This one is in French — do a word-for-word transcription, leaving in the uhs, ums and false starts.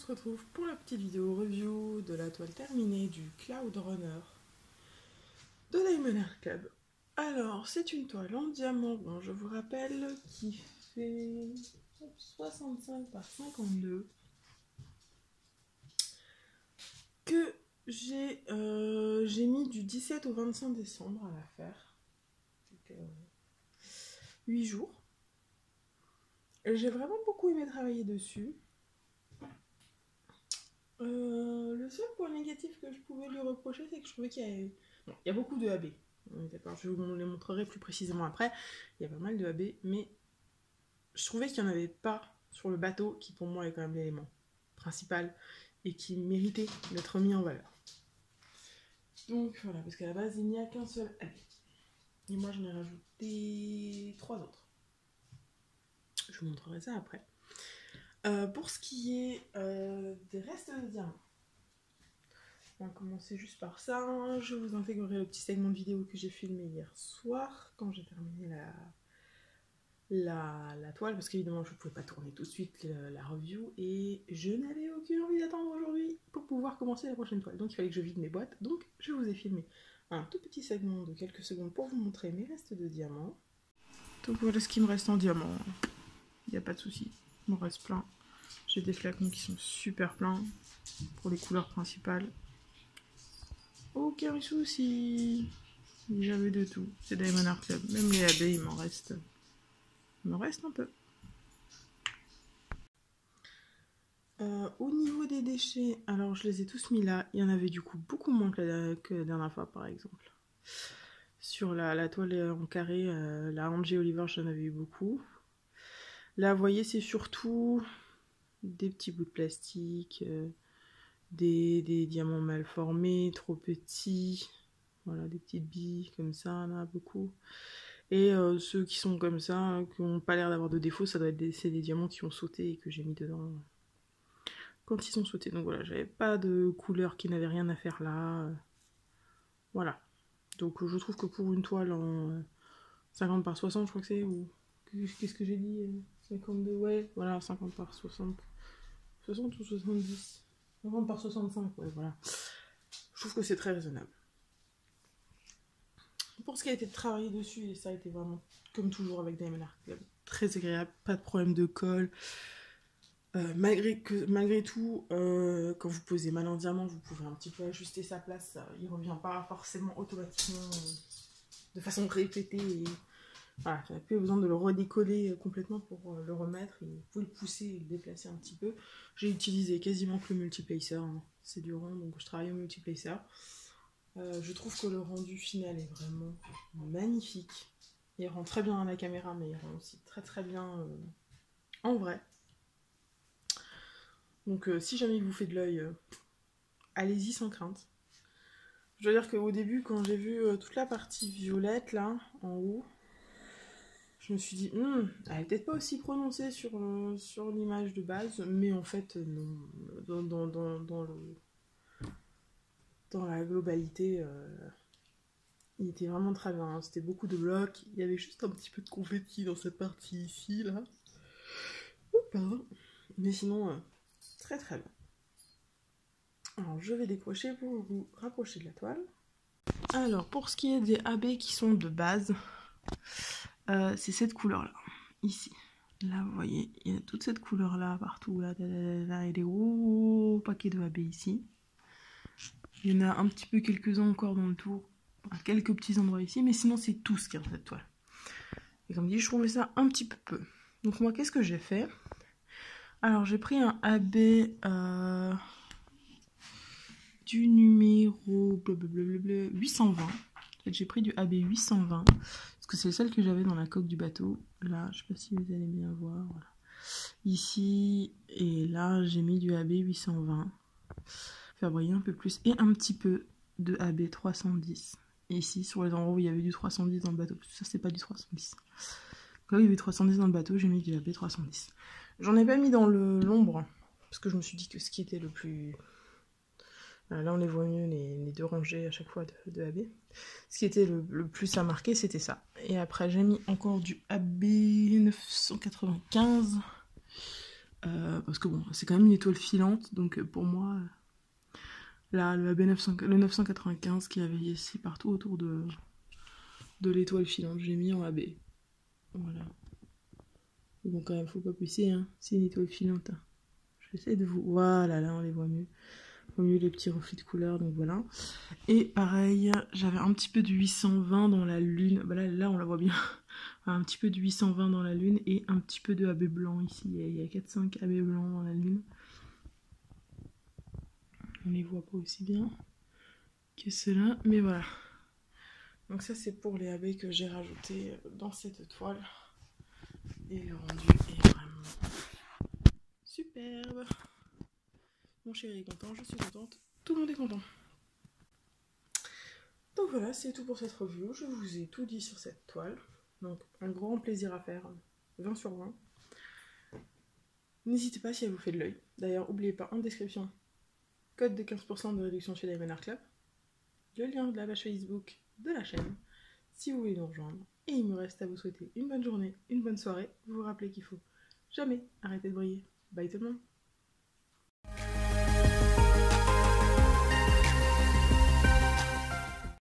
se retrouve pour la petite vidéo review de la toile terminée du Cloud Runner de Diamond Art Club. Alors, c'est une toile en diamant rond, je vous rappelle, qui fait soixante-cinq par cinquante-deux, que j'ai euh, j'ai mis du dix-sept au vingt-cinq décembre à la faire. Donc, euh, huit jours. J'ai vraiment beaucoup aimé travailler dessus. Euh, le seul point négatif que je pouvais lui reprocher, c'est que je trouvais qu'il y avait... Bon, il y a beaucoup de A B. D'accord, je vous les montrerai plus précisément après. Il y a pas mal de A B, mais je trouvais qu'il n'y en avait pas sur le bateau, qui pour moi est quand même l'élément principal et qui méritait d'être mis en valeur. Donc voilà, parce qu'à la base, il n'y a qu'un seul A B. Et moi, j'en ai rajouté trois autres. Je vous montrerai ça après. Euh, pour ce qui est euh, des restes de diamants, on va commencer juste par ça. Je vous intégrerai le petit segment de vidéo que j'ai filmé hier soir quand j'ai terminé la, la, la toile, parce qu'évidemment je ne pouvais pas tourner tout de suite la, la review et je n'avais aucune envie d'attendre aujourd'hui pour pouvoir commencer la prochaine toile. Donc il fallait que je vide mes boîtes, donc je vous ai filmé un tout petit segment de quelques secondes pour vous montrer mes restes de diamants. Donc voilà ce qui me reste en diamant. Il n'y a pas de souci, il me reste plein. J'ai des flacons qui sont super pleins pour les couleurs principales. Aucun souci. J'avais de tout. C'est Diamond Art Club. Même les A B, il m'en reste. Il m'en reste un peu. Euh, au niveau des déchets, alors je les ai tous mis là. Il y en avait du coup beaucoup moins que la, que la dernière fois, par exemple. Sur la, la toile en carré, euh, la Angie Oliver, j'en avais eu beaucoup. Là, vous voyez, c'est surtout des petits bouts de plastique, euh, des, des diamants mal formés, trop petits. Voilà, des petites billes comme ça, là, beaucoup. Et euh, ceux qui sont comme ça, qui n'ont pas l'air d'avoir de défaut, ça doit être des, c'est des diamants qui ont sauté et que j'ai mis dedans quand ils sont sautés. Donc voilà, j'avais pas de couleur qui n'avait rien à faire là. Voilà. Donc je trouve que pour une toile en cinquante par soixante, je crois que c'est, ou qu'est-ce que j'ai dit, cinquante-deux, ouais, voilà, cinquante par soixante. soixante ou soixante-dix, cinquante par soixante-cinq, ouais, voilà. Je trouve que c'est très raisonnable. Pour ce qui a été de travailler dessus, et ça a été vraiment, comme toujours avec Diamond Art Club, très agréable, pas de problème de colle. Euh, malgré, que, malgré tout, euh, quand vous posez mal en diamant, vous pouvez un petit peu ajuster sa place, ça, il ne revient pas forcément automatiquement euh, de façon répétée. Et, voilà, j'avais plus besoin de le redécoller complètement pour euh, le remettre, et vous pouvez le pousser et le déplacer un petit peu. J'ai utilisé quasiment que le multiplacer, hein. C'est du rond, donc je travaille au multiplacer. Euh, je trouve que le rendu final est vraiment magnifique. Il rend très bien à la caméra, mais il rend aussi très très bien euh, en vrai. Donc euh, si jamais il vous fait de l'œil, euh, allez-y sans crainte. Je veux dire qu'au début, quand j'ai vu euh, toute la partie violette là, en haut, je me suis dit, hm, elle est peut-être pas aussi prononcée sur, euh, sur l'image de base, mais en fait, non. Dans, dans, dans, dans le... Dans la globalité, euh, il était vraiment très bien, hein. C'était beaucoup de blocs, il y avait juste un petit peu de confetti dans cette partie ici, là. Oh, pardon. Mais sinon, euh, très très bien. Alors, je vais décrocher pour vous rapprocher de la toile. Alors, pour ce qui est des A B qui sont de base, euh, c'est cette couleur-là, ici. Là, vous voyez, il y a toute cette couleur-là partout, là, là, là, là, et des gros paquets de A B ici. Il y en a un petit peu quelques-uns encore dans le tour, à quelques petits endroits ici, mais sinon c'est tout ce qu'il y a dans cette toile. Et comme dit, je trouvais ça un petit peu peu. Donc moi, qu'est-ce que j'ai fait? Alors j'ai pris un A B euh, du numéro blablabla, huit cent vingt. En fait, j'ai pris du A B huit cent vingt, parce que c'est celle que j'avais dans la coque du bateau. Là, je sais pas si vous allez bien voir. Voilà. Ici, et là, j'ai mis du A B huit cent vingt. Faire briller un peu plus, et un petit peu de A B trois cent dix. Et ici, sur les endroits où il y avait du trois cent dix dans le bateau, ça c'est pas du trois cent dix. Quand il y avait trois cent dix dans le bateau, j'ai mis du A B trois cent dix. J'en ai pas mis dans l'ombre, parce que je me suis dit que ce qui était le plus... Là on les voit mieux, les, les deux rangées à chaque fois de, de A B. Ce qui était le, le plus à marquer, c'était ça. Et après j'ai mis encore du A B neuf cent quatre-vingt-quinze. Euh, parce que bon, c'est quand même une étoile filante, donc pour moi, euh, là, le A B neuf cents, le neuf cent quatre-vingt-quinze qui avait ici partout autour de, de l'étoile filante, j'ai mis en A B. Voilà. Bon, quand même, faut pas pousser, hein. C'est une étoile filante. Hein. J'essaie de vous... Voilà, là, on les voit mieux. Au mieux les petits reflets de couleur, donc voilà. Et pareil, j'avais un petit peu de huit cent vingt dans la lune. Bah là, là, on la voit bien. Un petit peu de huit cent vingt dans la lune et un petit peu de A B blanc ici. Il y a quatre cinq A B blancs dans la lune. On les voit pas aussi bien que ceux-là, mais voilà. Donc ça, c'est pour les A B que j'ai rajouté dans cette toile. Et le rendu est vraiment superbe. Mon chéri est content, je suis contente, tout le monde est content. Donc voilà, c'est tout pour cette review. Je vous ai tout dit sur cette toile. Donc un grand plaisir à faire, vingt sur vingt. N'hésitez pas si elle vous fait de l'œil. D'ailleurs, n'oubliez pas en description, code de quinze pour cent de réduction chez Diamond Art Club. Le lien de la page Facebook de la chaîne, si vous voulez nous rejoindre. Et il me reste à vous souhaiter une bonne journée, une bonne soirée. Vous vous rappelez qu'il faut jamais arrêter de briller. Bye tout le monde.